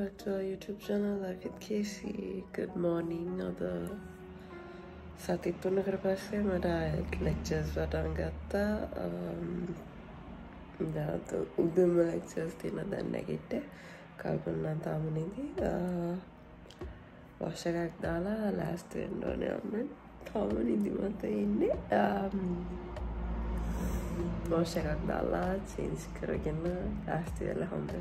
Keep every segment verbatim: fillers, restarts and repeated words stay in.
back to our YouTube channel, Life with Casey. Good morning. Ada සතිත් තුනකට පස්සේ මට lectures පටන් ගත්තා. දාත උදේම lectures තියෙන දැන් නැගිට්ටේ. කල්පනා තාමනේදී wash එකක් දාලා last වෙන්න ඕනේ මම. තාම නිදිමත ඉන්නේ. wash එකක් දාලා change කරගෙන last වෙලා හොඳයි.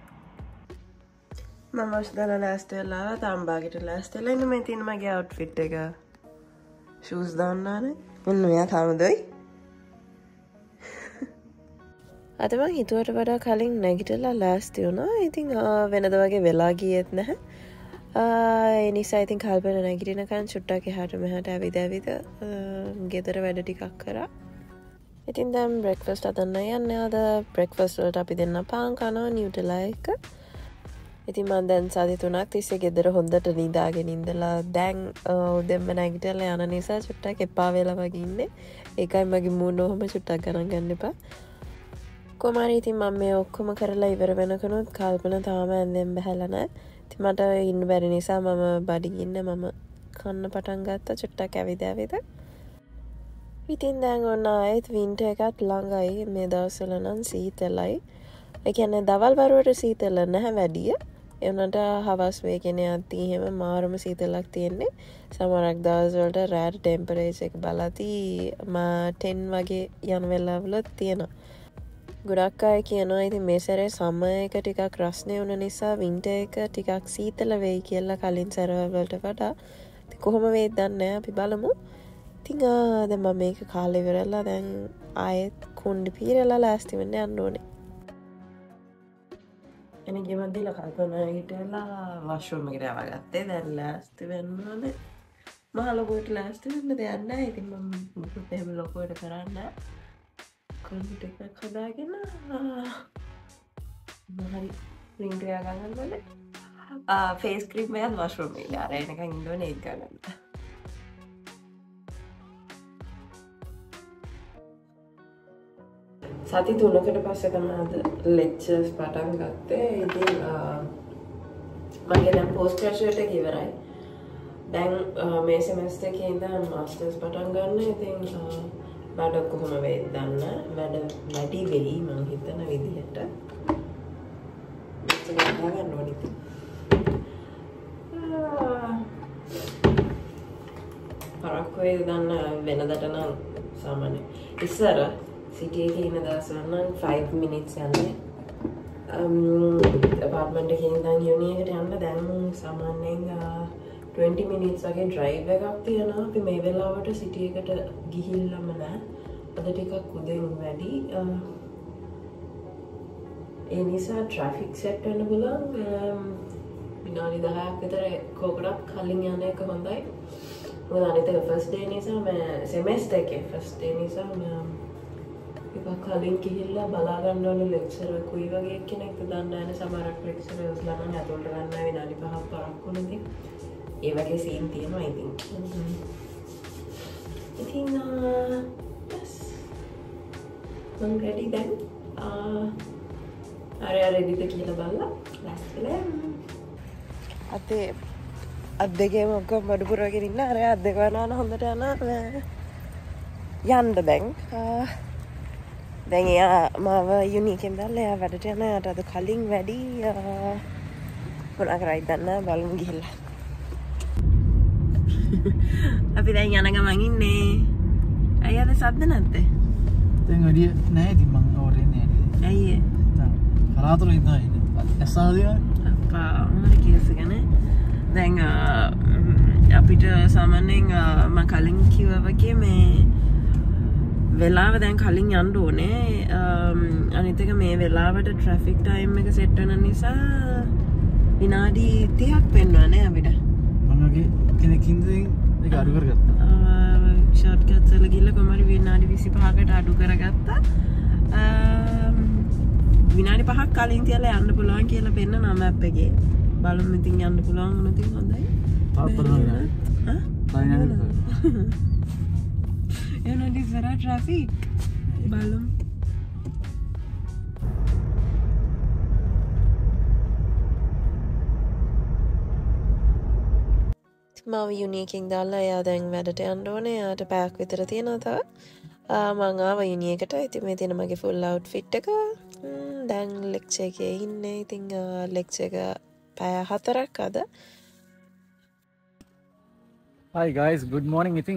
මම wash දාලා last වෙලා තාම බාගෙට last වෙලා ඉන්න මේ තියෙන මගේ outfit එක. shoes දාන්නානේ. මොන්න මෙයා තාම දොයි. අද මං හිතුවට වඩා කලින් නැගිටලා last වුණා. ඉතින් වෙනද වගේ වෙලා ගියෙත් නැහැ. ඒ නිසා ඉතින් කල්පන නැගිටිනකන් චුට්ටක් එහාට මෙහාට ඇවිද ඇවිද ගෙදර වැඩ ටිකක් කරා. ඉතින් දැන් breakfast හදන්න යන්නේ. අද breakfast වලට අපි දෙන්න පාන් කනවා නිව්ටලා එක. ඉතින් මම දැන් සති තුනක් තිස්සේ ගෙදර හොඳට නිදාගෙන ඉඳලා දැන් උදෙන්ම නැගිටලා යන නිසා චුට්ටක් එපා වෙලා වගේ ඉන්නේ. ඒකයි මගේ මූණ ඔහොම චුට්ටක් ගණන් ගන්න එපා. කොමාරි ඉතින් මම මේ ඔක්කොම කරලා ඉවර වෙනකනුත් කල්පන තාම ඇඳෙන් බහැලා නැහැ. ඉතින් මට ඉන්න බැරි නිසා මම බඩගින්න මම කන්න පටන් ගත්තා චුට්ටක් ඇවිද ඇවිද. ඉතින් දැන් ඔන්න ආයෙත් වින්ටර් එකත් ළඟයි. මේ දවස්වල නම් සීතලයි. ඒ කියන්නේ දවල් වරුවට සීතල නැහැ වැඩිය. ඒ වුණාට හවස් වේගෙන යද්දී එහෙම මාරම සීතලක් තියෙන්නේ. සමහරක් දවස් වලට රෑට ටෙම්පරේචර් එක බලද්දී මා ten වගේ යන වෙලාවලුත් තියෙනවා. ගොඩක් අය කියනවා ඉතින් මේ සැරේ සමර් එක ටිකක් රස්නේ වුණ නිසා වින්ටර් එක ටිකක් සීතල වෙයි කියලා කලින් සැරවල් වලට වඩා. ඉතින් කොහොම වෙයිද දන්නේ නැහැ. අපි බලමු. ඉතින් දැන් මම මේක කාලේ ඉවරලා දැන් ආයෙත් කුණ්ඩි පීරලා ලෑස්ති වෙන්න යන්න ඕනේ. එනේ ගෙමන් දීලා කල්පනා හිටලා වොෂ්රූම් එකට යවා ගත්තේ. දැන් ලෑස්ති වෙන්න ඕනේ. මහ ලොකුවට ලෑස්ති වෙන්න දෙයක් නැහැ. ඉතින් මම මුකුත් එහෙම ලොකුවට කරන්නේ නැහැ. කුණ්ඩි ටිකක් හදාගෙන මහරි රින් ටික ගන්න ඕනේ. ආ ෆේස් ක්‍රීම් එකත් වොෂ්රූම් එකේ ආර එනකන් ඉන්න ඕනේ ඒක ගන්න. සති තුනකට පස්සේ තමයි අද lectures පටන් ගත්තේ. ඉතින් මගේ දැන් post graduate එක ඉවරයි. දැන් මේ semester එකේ ඉඳන් masters පටන් ගන්න. ඉතින් වැඩ කොහොම වෙයිද දන්නේ. වැඩ වැඩි වෙයි මම හිතන විදිහට. මේක ගන්න ඕනේ. පරක්කු වේද දන්න වෙනදට නම් සාමාන්‍ය ඉස්සර සිටි එකේ ඉන්න දවස්වල නම් five minutes යන්නේ. um apartment එකේ ඉඳන් uni එකට යන්න දැන් සාමාන්‍යයෙන් twenty minutes වගේ drive එකක් තියෙනවා. අපි මේ වෙලාවට සිටි එකට ගිහිල්ලාම නැහැ. අද ටිකක් උදෙන් වැඩි. ඒ නිසා traffic set වෙන්න පුළුවන්. විනාඩි දහයක් විතර කෝකටත් කලින් යන එක හොඳයි. මොකද අනිත් එක first day නිසා මම semester එකේ first day නිසා මම ඒක කලින් ගිහිල්ලා බලා ගන්න ඕනේ ලෙක්චරර් කුයි වගේ කෙනෙක්ද දන්නේ නැහැ. සමහරක් ලෙක්චරර්ස්ලා නම් ඇතුළට ගන්න විනාඩි පහක් පරක් වුණාදී. ඒ වගේ සීන් තියෙනවා ඉතින්. ඉතින් බස් මම ready දැන්. ආ අර අර ready ද කියලා බලලා last වෙලා අතේ අත් දෙකේම ඔක්කොම බඩු පුරවගෙන ඉන්න. අර අත් දෙක වනාන හොඳට යන යන්න දැන්. දැන් එයා මාව යුනි එකෙන් දාලා එයා වැඩට යන. එයාට අද කලින් වැඩි මොනවා කරයිද දන්නේ බලමු ගිහිල්ලා. අපි දැන් යන ගමන් ඉන්නේ. අය අද සද්ද නැද්ද? දැන් වැඩි නෑ ඉතින් මං ඕරේ ඉන්නේ නේද? ඇයි? කලාතුරේ ඉඳලා ඉන්නේ. ඇස්සාදිය අප්පා මොන කියසගෙන දැන් අපිට සාමාන්‍යයෙන් මම කලින් කිව්වා වගේ මේ වෙලාව දැන් කලින් යන්න ඕනේ. අනිත් එක මේ වෙලාවට ට්‍රැෆික් ටයිම් එක සෙට් වෙන නිසා විනාඩි තිහක් වෙනවා නේ අපිට. මම වගේ කෙනෙක් ඉඳන් ඒක අඩු කරගත්තා. ෂෝට් කට්ස් වල ගිහලා කොහමරි විනාඩි විසිපහකට අඩු කරගත්තා. විනාඩි පහක් කලින් තියලා යන්න පුළුවන් කියලා පෙන්නන මැප් එකේ. බලමු ඉතින් යන්න පුළුවන් වුණොත් හොඳයි. තාත්තට නෑ. හා? නෑ නෑ. එනවා ඉස්සර ට්‍රැෆික්. බලමු. මාව යුනියකින් දාලා එයා දැන් වැඩට යන්න ඕනේ. එයාට පැයක් විතර තියෙනවා තව. මං ආව යුනියකට. ඉතින් මේ තියෙන මගේ ෆුල් අවුට්ෆිට් එක. දැන් ලෙක්චර් එකේ ඉන්නේ. ඉතින් ලෙක්චර් එක පැය හතරක් අද. Hi guys, good morning. ඉතින්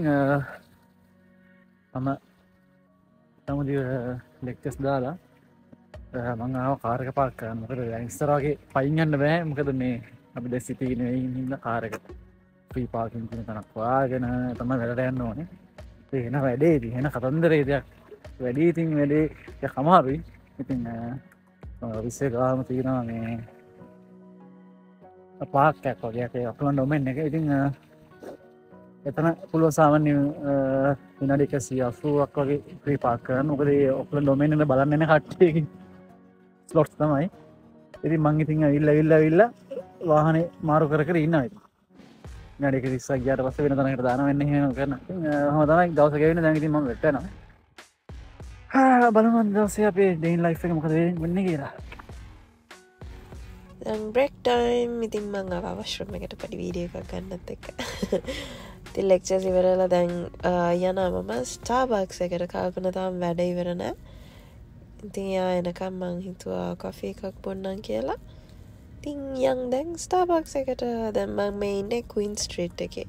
මම සමුදිය ලෙක්චර්ස් දාලා මම ආව කාර් එක පාක් කරන්න. මොකද දැන් ඉස්සරහගේ පයින් යන්න බෑ. මොකද මේ අපි දැන් සිටි ඉන්නේ ඉන්න කාර් එක ෆ්‍රී පාකින් කියන තැනක් වාගෙන තමයි වැඩට යන්න ඕනේ. ඒ එන වැඩේ ඉතින් එන කතන්දරේ දෙයක් වැඩි ඉතින් වැඩේ ටිකක් අමාරුයි. ඉතින් විශ්ව ගාම තියෙනවා මේ පාක් එකක් වගේ ඒ ඔක්ලන්ඩ් ඩොමෙන් එක. ඉතින් එතන පුළුවන් සාමාන්‍ය විනාඩි එකසිය අසූවක් වගේ ෆ්‍රී පාක් කරන්න. මොකද ඒ ඔක්ලන්ඩ් ඩොමෙන් එක බලන්න එන කට්ටියගේ ස්ලොට්ස් තමයි. ඉතින් මං ඉතින් ඇවිල්ලා ඇවිල්ලා ඇවිල්ලා වාහනේ මාරු කර කර ඉන්නවා. ඉතින් විනාඩි එකසියක් ගියාට පස්සේ වෙන තැනකට දානවා වෙන්නේ එහෙම කරන. ඉතින් ඔහොම තමයි දවස ගෙවෙන්නේ. දැන් ඉතින් මම වෙට යනවා. හා බලමු දවසේ අපේ ඩේ ඉන් ලයිෆ් එක මොකද වෙන්නේ කියලා. දැන් බ්‍රේක් ටයිම්. ඉතින් මං ආවා වොෂ්රූම් එකට පොඩි වීඩියෝ එකක් ගන්නත් එක්ක. ඉතින් ලෙක්චර්ස් ඉවරලා දැන් යනවා මම ස්ටාර්බක්ස් එකට. කල්පනා තාම වැඩ ඉවර නෑ. ඉතින් යා එනකම් මං හිතුවා කොෆි එකක් බොන්නම් කියලා. ඉතින් යන් දැන් ස්ටාර්බක්ස් එකට. දැන් මම මේ ඉන්නේ ක්වීන් ස්ට්‍රීට් එකේ.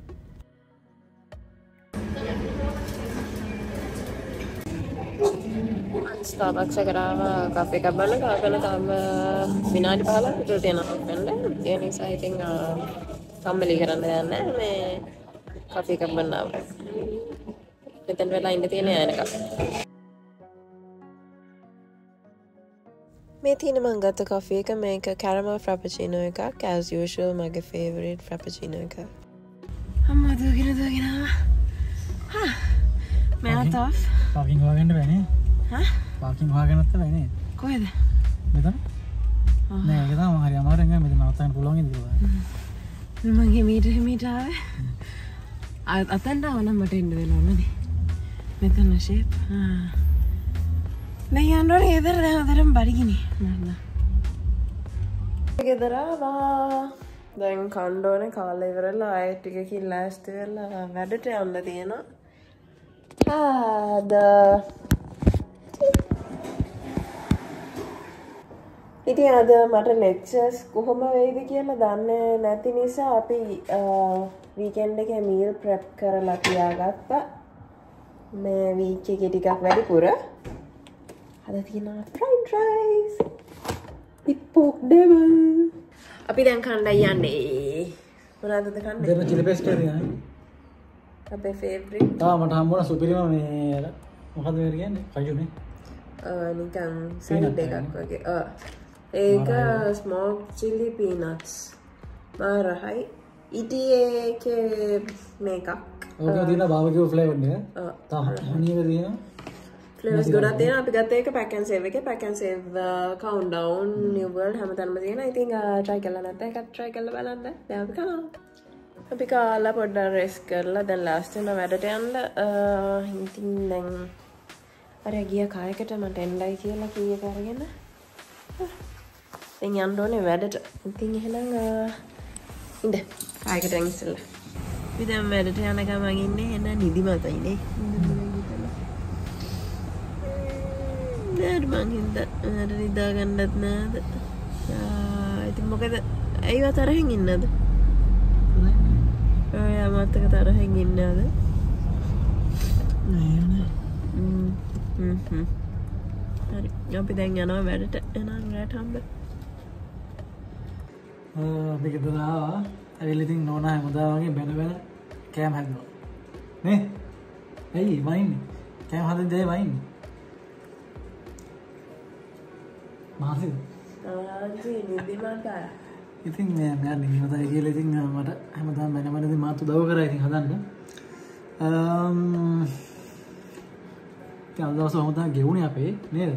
ස්ටාර්බක්ස් එකට ආවා කොෆි එකක් බොන්න. කල්පනා තාම විනාඩි පහළොවක් විතර තියෙනවා වෙන්න. ඒ නිසා ඉතින් කම්මැලි කරන්න යන්නේ මේ කොෆි එකක් බොන්න ආවා. මෙතන වෙලා ඉන්න තියෙන යනකම්. මේ තියෙන මං ගත්ත කොෆි එක මේක කැරමල් ෆ්‍රැපචිනෝ එකක්. as usual මගේ favorite ෆ්‍රැපචිනෝ එක. අම්මා දුවගෙන දුවගෙන ආවා. හා මෙයාට ඔෆ්. පාකින් හොයාගන්න බෑනේ. හා? පාකින් හොයාගන්නත් බෑනේ. කොහෙද? මෙතන? නෑ ඒක තමයි හරි අමාරුවෙන් ගියා. මෙතන නවත්තන්න පුළුවන් ඉඳලා. මම හිමීට හිමීට ආවේ. අතෙන්ට ආව නම් මට එන්න වෙනවා නේද? මෙතන ෂේප්. හා දැන් යන්න ඕනේ ගෙදර. දැන් හතරම බඩගිනි නේද? ගෙදර ආවා. දැන් කන්න ඕනේ. කාලා ඉවරලා ආයෙත් ටිකකින් ලෑස්ති වෙලා වැඩට යන්න තියෙනවා. ආද ඉතින් අද මට ලෙක්චර්ස් කොහොම වෙයිද කියලා දන්නේ නැති නිසා අපි වීකෙන්ඩ් එකේ මීල් ප්‍රෙප් කරලා තියාගත්තා. මේ වීක් එකේ ටිකක් වැඩිපුර. අද තියෙනවා fried rice with pork devil. අපි දැන් කණ්ඩායි යන්නේ. මොනවද කන්නේ? දෙන්න චිලි පේස්ට් එක දිනන්නේ. අපේ ෆේවරිට්. තා මට හම්බුණා සුපිරිම මේ මොකද්ද මේක කියන්නේ? කයුනේ. අ නිකන් සයිඩ් එකක් වගේ. අ ඒක ස්මෝක් චිලි පීනට්ස්. මාරහයි. ඉතියේ එකේ මේකක්. ඕක තියෙන බාර්බිකියු ෆ්ලේවර් නේ. තා හනියක තියෙනවා. ෆ්ලේවර්ස් ගොඩක් තියෙනවා. අපි ගත්ත එක පැක් ඇන්ඩ් සේව් එකේ. Pack and save Countdown New World හැමතැනම තියෙනවා. ඉතින් try කරලා නැත්නම් එකක් try කරලා බලන්න. දැන් අපි කනවා. අපි කාලා පොඩ්ඩක් රෙස්ට් කරලා දැන් ලාස්ට් වෙන වැඩට යන්න. ඉතින් දැන් අර ගිය කායකට මට එන්නයි කියලා කීයක අරගෙන දැන් යන්න ඕනේ වැඩට. ඉතින් එහෙනම් ඉන්න කායකට දැන් ඉස්සෙල්ලා. අපි දැන් වැඩට යන ගමන් ඉන්නේ එන නිදිමතයි නේ. නේද මං හින්දා මට නිදා ගන්නත් නෑද. ඉතින් මොකද ඇයිව තරහින් ඉන්නද? ඔය අමතක තරහින් ඉන්නද? නෑ නෑ. හ්ම් හ්ම්. හරි. අපි දැන් යනවා වැඩට. එහෙනම් රැට හම්බ. ආ මේක දාවා. ඇවිල්ලා ඉතින් නෝනා හැමදා වගේ බැන බැන කෑම හැදුවා. නේ? ඇයි වයින්නේ? කෑම හදන්න දෙයි වයින්නේ. මාසිද? ආන්ටි නිදිමතයි. ඉතින් මම මම නිදිමතයි කියලා ඉතින් මට හැමදාම මම මනදී මාත් උදව් කරා ඉතින් හදන්න. අම් දැන් දවස් වහමදා ගෙවුනේ අපේ නේද?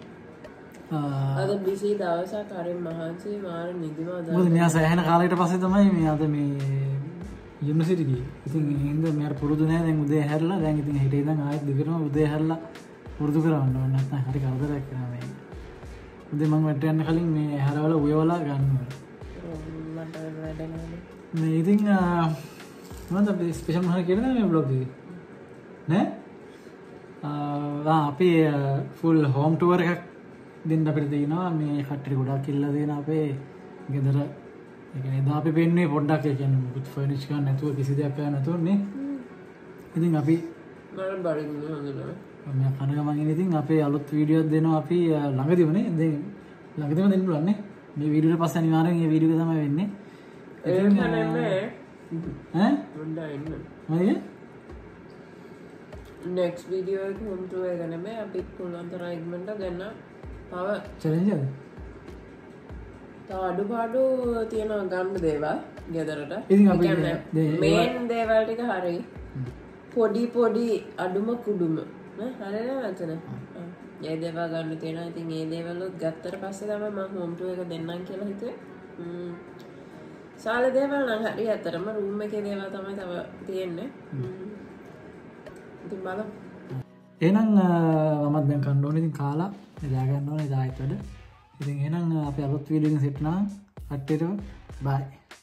අද බිසි දවසක් හරිම මහන්සි මාර නිදිමත. මොකද මෙයා සෑහෙන කාලයකට පස්සේ තමයි මේ අද මේ යුනිවර්සිටි ගියේ. ඉතින් හින්ද මෙයාට පුරුදු නැහැ දැන් උදේ හැරලා දැන් ඉතින් හිටේ ඉඳන් ආයෙත් දිගටම උදේ හැරලා පුරුදු කරවන්න ඕනේ නැත්නම් හරි කරදරයක් වෙනවා මේ. උදේ මම වැට යන්න කලින් මේ හැරවල උයවලා ගන්න ඕනේ. මට වැඩ නැහැ. මේ ඉතින් මොකද අපි ස්පෙෂල් මොකක්ද කියලා මේ බ්ලොග් එකේ නේ ආ අපි ෆුල් හෝම් ටුවර් එකක් දෙන්න අපිට තියෙනවා මේ කට්ටිය ගොඩක් ඉල්ලලා දෙන අපේ ගෙදර ඒ කියන්නේ එදා අපි පෙන්නේ පොඩ්ඩක් ඒ කියන්නේ මුකුත් ෆර්නිච් කරන්න නැතුව කිසි දෙයක් කරන්න නැතුව නේ ඉතින් අපි මම බඩගින්න හොඳනවා මම කන ගමන් ඉතින් අපේ අලුත් වීඩියෝ එකක් දෙනවා අපි ළඟදීම නේ දැන් ළඟදීම දෙන්න පුළුවන් නේ මේ වීඩියෝ එක පස්සේ අනිවාර්යෙන් මේ වීඩියෝ එක තමයි වෙන්නේ ඒක නෙමෙයි ඈ හොඳයි ඉන්න මොකද next video එක home tour එක නෙමෙයි අපි පුළුවන් තරම් ඉක්මනට ගන්න තව challenge එකද තව අඩුපාඩු තියෙනවා ගන්න දේවල් ගෙදරට ඉතින් අපි මේන් දේවල් ටික හරි පොඩි පොඩි අඩුම කුඩුම නේ හරිද නැතන ඒ දේවල් ගන්න තියෙනවා ඉතින් ඒ දේවල් උත් ගත්තට පස්සේ තමයි මම home tour එක දෙන්නම් කියලා හිතුවේ ම්ම් සාල දේවල් නම් හරි ඇත්තටම රූම් එකේ දේවල් තමයි තව තියෙන්නේ ඉතින් බලමු එහෙනම් මමත් දැන් කන්න ඕනේ ඉතින් කාලා එදා ගන්න ඕනේ එදා හිටවල ඉතින් එහෙනම් අපි අලුත් වීඩියෝ එකකින් සෙට් නම් කට්ටියට බයි